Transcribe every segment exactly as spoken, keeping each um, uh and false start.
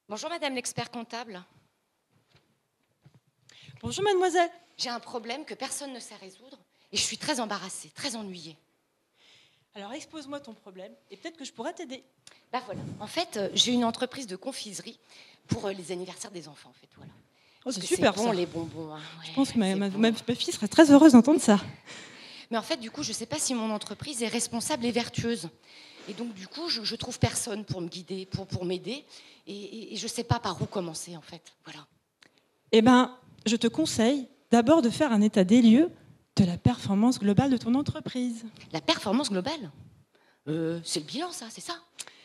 Bonjour Madame l'expert comptable. Bonjour mademoiselle. J'ai un problème que personne ne sait résoudre et je suis très embarrassée, très ennuyée. Alors expose-moi ton problème et peut-être que je pourrais t'aider. Bah voilà, en fait, euh, j'ai une entreprise de confiserie pour euh, les anniversaires des enfants, en fait, voilà. Oh, c'est Parce que super c'est bon, ça. les bonbons. Hein. Ouais, Je pense que ma, c'est ma, bon. ma- ma fille serait très heureuse d'entendre ça. Mais en fait, du coup, je ne sais pas si mon entreprise est responsable et vertueuse. Et donc, du coup, je, je trouve personne pour me guider, pour, pour m'aider. Et, et, et je ne sais pas par où commencer, en fait. Voilà. Eh bien, je te conseille d'abord de faire un état des lieux de la performance globale de ton entreprise. La performance globale, euh, c'est le bilan, ça, c'est ça?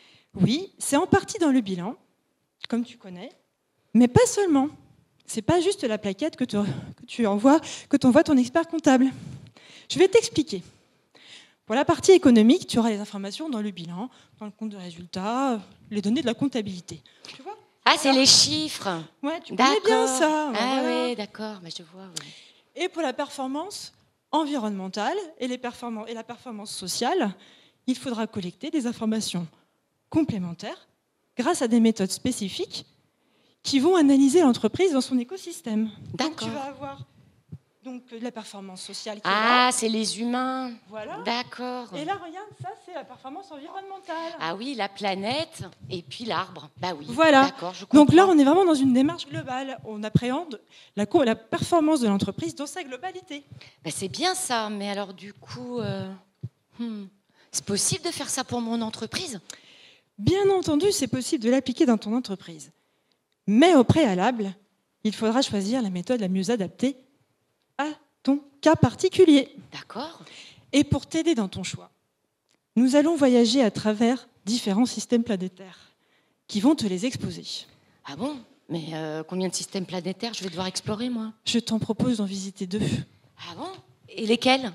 Oui, c'est en partie dans le bilan, comme tu connais, mais pas seulement. C'est pas juste la plaquette que, te, que tu envoies, que t'envoie ton expert comptable. Je vais t'expliquer. Pour la partie économique, tu auras les informations dans le bilan, dans le compte de résultats, les données de la comptabilité. Tu vois? Ah, c'est les chiffres. Ouais, tu connais bien ça. Ah Voilà. oui, d'accord, mais je vois. Oui. Et pour la performance environnementale et, les performances, et la performance sociale, il faudra collecter des informations complémentaires grâce à des méthodes spécifiques qui vont analyser l'entreprise dans son écosystème. Donc tu D'accord. vas avoir donc, la performance sociale qui est Ah, là. c'est les humains. Voilà. D'accord. Et là, regarde, ça, c'est la performance environnementale. Ah oui, la planète et puis l'arbre. Bah oui. Voilà. D'accord, je comprends. Donc là, on est vraiment dans une démarche globale. On appréhende la, co- la performance de l'entreprise dans sa globalité. Bah, c'est bien ça, mais alors du coup, euh, hmm, c'est possible de faire ça pour mon entreprise? Bien entendu, c'est possible de l'appliquer dans ton entreprise. Mais au préalable, il faudra choisir la méthode la mieux adaptée à ton cas particulier. D'accord. Et pour t'aider dans ton choix, nous allons voyager à travers différents systèmes planétaires qui vont te les exposer. Ah bon? Mais euh, combien de systèmes planétaires je vais devoir explorer, moi? Je t'en propose d'en visiter deux. Ah bon? Et lesquels?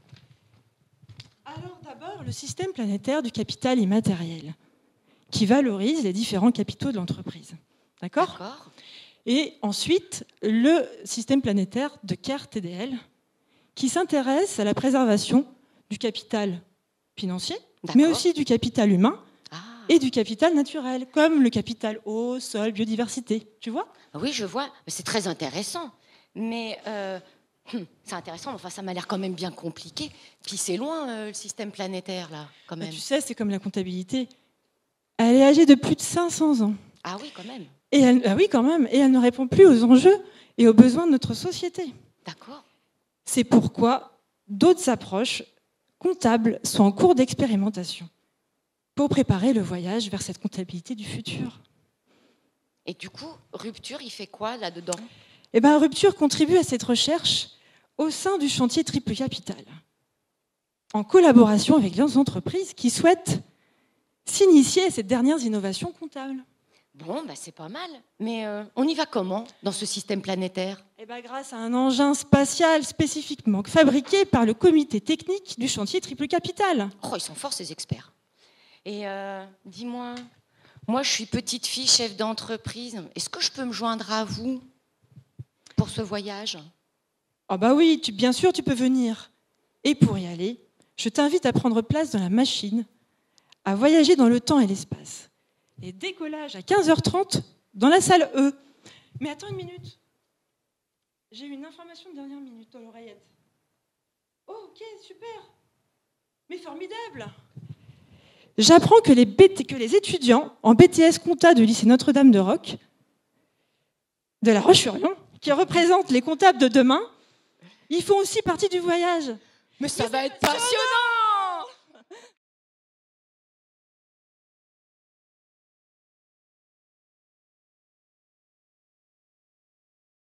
Alors d'abord, le système planétaire du capital immatériel, qui valorise les différents capitaux de l'entreprise. D'accord? D'accord. Et ensuite, le système planétaire de CARE T D L, qui s'intéresse à la préservation du capital financier, mais aussi du capital humain Ah. et du capital naturel, comme le capital eau, sol, biodiversité. Tu vois? Oui, je vois. C'est très intéressant. Mais euh, hum, c'est intéressant, mais enfin, ça m'a l'air quand même bien compliqué. Puis c'est loin, euh, le système planétaire, là, quand Bah, même. tu sais, c'est comme la comptabilité. Elle est âgée de plus de cinq cents ans. Ah oui, quand même. Et elle, ah oui, quand même. Et elle ne répond plus aux enjeux et aux besoins de notre société. D'accord. C'est pourquoi d'autres approches comptables sont en cours d'expérimentation pour préparer le voyage vers cette comptabilité du futur. Et du coup, Rupture, il fait quoi là-dedans? Eh bien, Rupture contribue à cette recherche au sein du chantier Triple Capital, en collaboration avec les entreprises qui souhaitent s'initier à ces dernières innovations comptables. Bon, bah, c'est pas mal. Mais euh, on y va comment dans ce système planétaire? Eh bien, grâce à un engin spatial spécifiquement fabriqué par le comité technique du chantier Triple Capital. Oh, ils sont forts, ces experts. Et euh, dis-moi, moi, je suis petite fille, chef d'entreprise. Est-ce que je peux me joindre à vous pour ce voyage? Ah bah oui, tu, bien sûr, tu peux venir. Et pour y aller, je t'invite à prendre place dans la machine, à voyager dans le temps et l'espace. Et décollage à quinze heures trente dans la salle E. Mais attends une minute. J'ai une information de dernière minute dans l'oreillette. Oh, ok, super. Mais formidable. J'apprends que les, B T, que les étudiants en B T S compta du lycée Notre-Dame de Roque, de la Roche-sur-Yon, qui représentent les comptables de demain, ils font aussi partie du voyage. Mais ça va être passionnant!